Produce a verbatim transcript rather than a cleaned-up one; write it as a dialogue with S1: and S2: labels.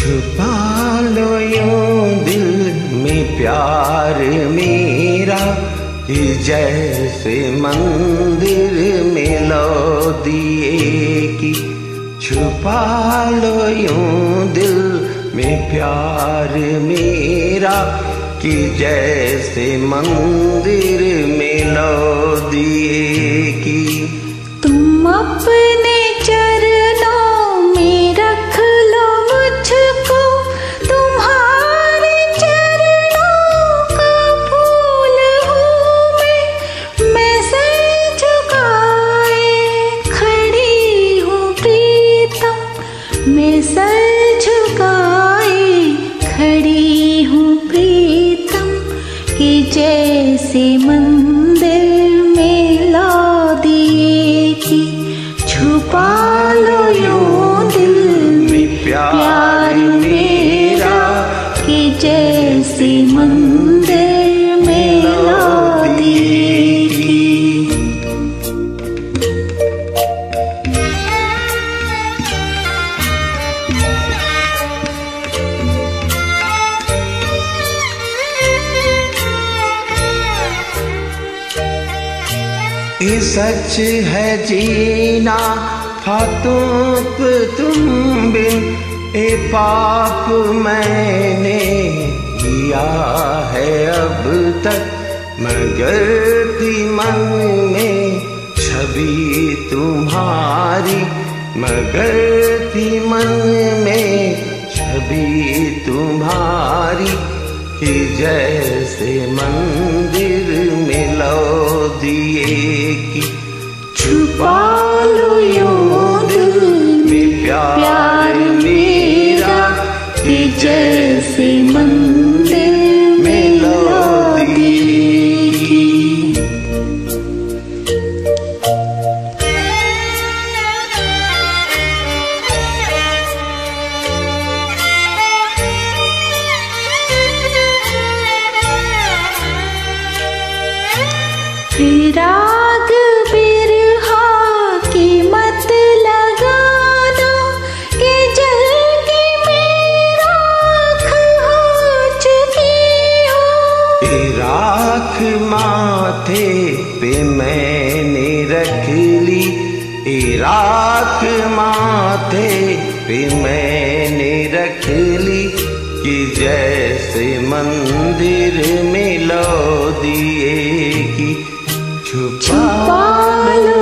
S1: छुपा लो यूं दिल में प्यार मेरा कि जैसे मंदिर में लो दिए की। छुपा लो यूं दिल में प्यार मेरा कि जैसे मंदिर में लो दिए की।
S2: तुम अपने चरणों में रख लो मुझको, तुम्हारे चरणों का फूल हूँ मैं। मैं सर झुकाए खड़ी हूँ प्रीतम, मैं सर झुकाए खड़ी हूँ प्रीतम कि जैसे मंदिर में ला दिए की। छुपा लो यूं दिल में प्यार मेरा कि जैसे मंदिर में ला दिए की।
S1: ये सच है जीना था तुम तुम बिन, ए पाप मैंने किया है अब तक। मगर थी मन में छवि तुम्हारी, मगर थी मन में छवि तुम्हारी कि जैसे मंदिर में लो दिए की। छुपा लो यूं दिल में प्यार मेरा कि जैसे मंदिर में लो दिए की।
S2: राग बिरहा की मत लगाना कि जल के मैं राख हो चुकी हूँ।
S1: राख माथे पे मैंने रख ली, ए राख माथे पे मैंने रख ली कि जैसे मंदिर में लो दिए की। छुपा लो